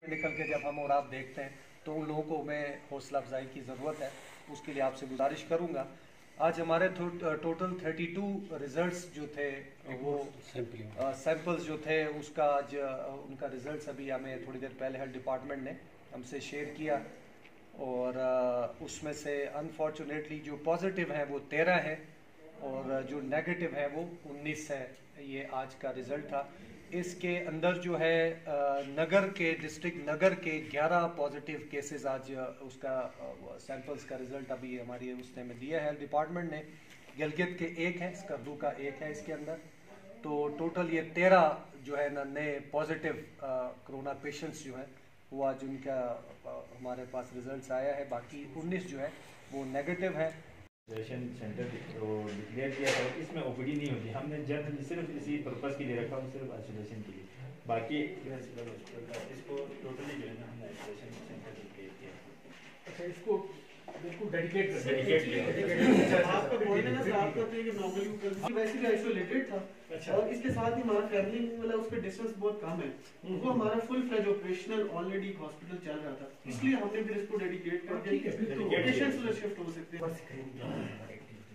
نکل کے جب ہم اور آپ دیکھتے ہیں تو ان لوگوں کو میں حوصلہ افزائی کی ضرورت ہے. اس کے لیے آپ سے گزارش کروں گا. آج ہمارے ٹوٹل 32 ریزلٹس جو تھے وہ سیمپلز جو تھے اس کا آج ان کا ریزلٹس ابھی ہمیں تھوڑی دیر پہلے ہیلتھ ڈپارٹمنٹ نے ہم سے شیئر کیا, اور اس میں سے انفارچونیٹلی جو پازیٹیو ہیں وہ 13 ہیں اور جو نیگیٹو ہے وہ 19 ہے. یہ آج کا رزلٹ تھا. اس کے اندر جو ہے نگر کے ڈسٹرکٹ نگر کے 11 پازیٹیو کیسز آج اس کا سیمپلز کا رزلٹ ابھی ہماری اس نے میں دیا ہے ڈپارٹمنٹ نے. گلگت کے 1 ہے, اسکردو کا 1 ہے اس کے اندر. تو ٹوٹل یہ 13 جو ہے نا نئے پازیٹیو کرونا پیشنٹس جو ہیں وہ آج ان کا ہمارے پاس رزلٹس آیا ہے. باقی 19 جو ہے وہ نیگیٹو ہے. سینٹر ڈکلیئر کیا تھا, اس میں او پی ڈی نہیں ہوتی. ہم نے جنرل صرف اسی پرپز کے لیے رکھا ہوں, صرف آئسولیشن کے لیے. باقی اس کو ٹوٹلی جو ہے نا ہم نے آئسولیشن سینٹر ڈکلیئر کیا. اچھا, اس کو بالکل ڈیڈیکیٹ کر آپ کا بولنے نا آپ کا کہ نارملی ویسے بھی آئسولیٹڈ تھا, اور اس کے ساتھ ہی ہمارا فیملی والا اس کا ڈسٹینس بہت کم ہے. وہ ہمارا full fledged operational already hospital چل رہا تھا, اس لیے ہم نے پھر اس کو ڈیڈیکیٹ کر دیا کہ پیشنٹس ادھر شفٹ ہو سکتے ہیں.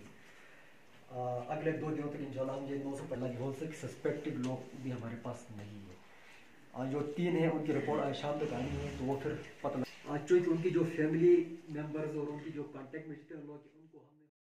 اگلے 2 دنوں تک انشاءاللہ ہم یہ 9 سے پہلا ہو سکے. سسپیکٹڈ لوگ بھی ہمارے پاس نہیں ہے. جو 3 ہیں ان کی رپورٹ آج شام تک آئی ہے, تو وہ پھر پتہ چونکہ ان کی جو فیملی ممبرز اور ان کی جو کانٹیکٹ میں تھے ان لوگ